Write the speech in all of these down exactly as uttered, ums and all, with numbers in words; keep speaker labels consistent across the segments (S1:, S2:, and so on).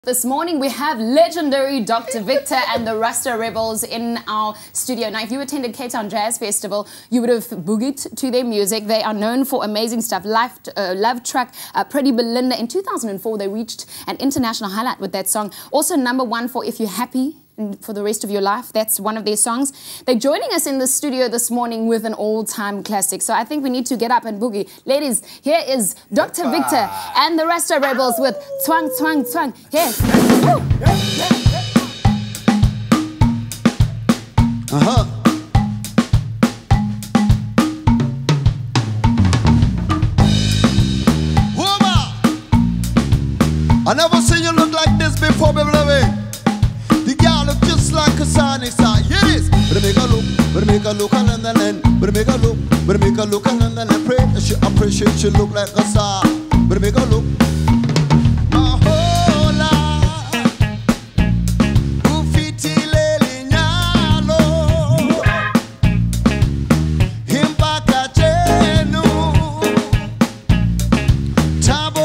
S1: This morning we have legendary Doctor Victor and the Rasta Rebels in our studio. Now, if you attended Cape Town Jazz Festival, you would have boogied to their music. They are known for amazing stuff. Life, uh, Love Truck, uh, Pretty Belinda. In two thousand four, they reached an international highlight with that song. Also number one for If You're Happy for the Rest of Your Life. That's one of their songs. They're joining us in the studio this morning with an all-time classic. So I think we need to get up and boogie. Ladies, here is Doctor Victor and the Rasta Rebels with Tsoang Tsoang Tsoang. Yes. Woo.
S2: Uh-huh. I never seen you look like this before, baby. The girl look just like a sonic star. Yes, but make a look, but make a look and then land, but make a look, but make a look and then I pray that she appreciate she look like a star. But make a look. My whole life, ufiti leli nyalo, himpaka jenu, tabo.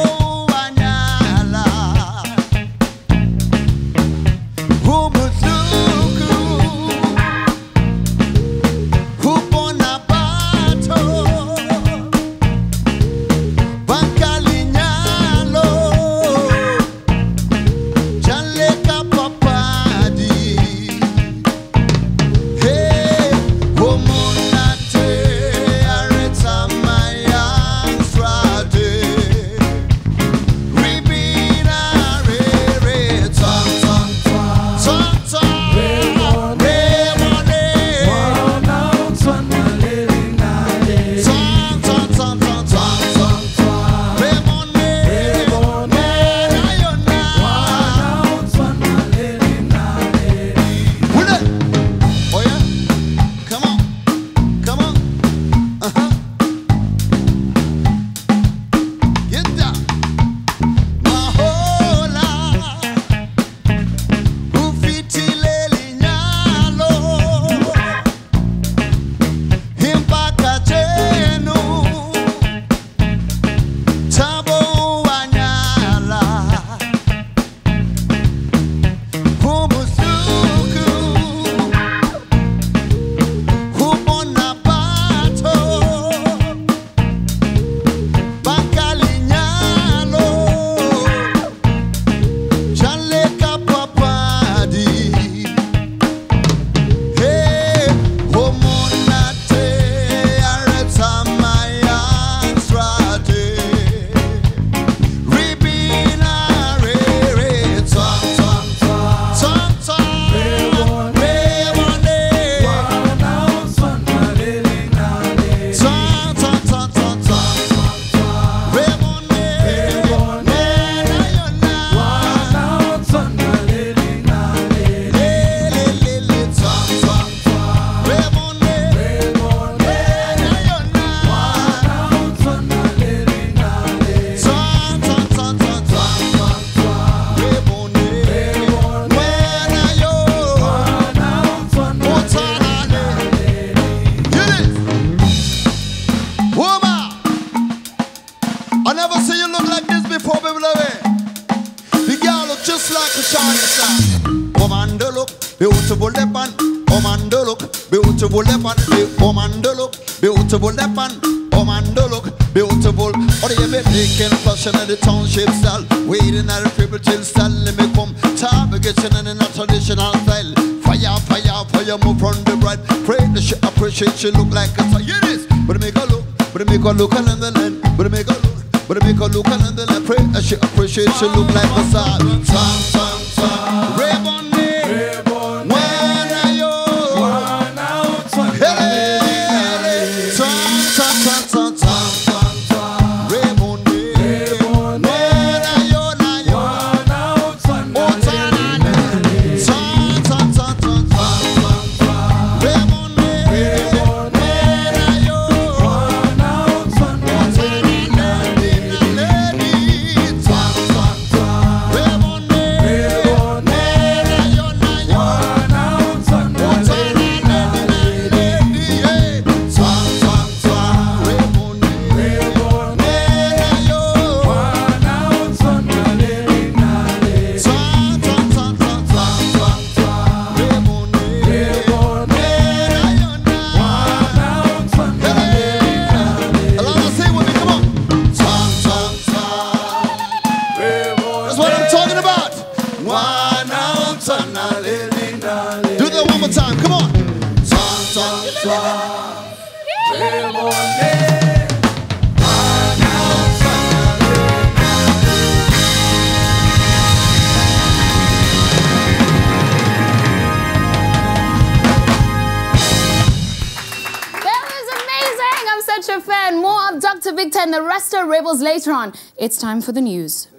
S2: I never seen you look like this before, baby. The girl look just like a shining star. Woman, do look beautiful, lepan. Woman, do look beautiful, lepan. Woman, do look beautiful, lepan. Woman, do look beautiful. Or the baby can fashion at the township style. Waiting at the people till style. Let me come. Time getting in a traditional style. Fire, fire, fire, move from the right. Pray that she appreciate she look like a star. Yeah, this. But make her look, but make her look and then land. But make her look. But make her look and then I pray that she appreciate she look like a star. Tsoang Tsoang Tsoang, Rebonne, Rebonne, when are you? Hey, Tsoang Tsoang Tsoang Tsoang Tsoang, Rebonne, Rebonne, when are you? Na yo, oh Tana, Tsoang Tsoang Tsoang Tsoang Tsoang, Rebonne, Rebonne, when are you? Oh Tana. Rebel
S1: Such a fan. More of Doctor Victor and the Rasta Rebels later on. It's time for the news.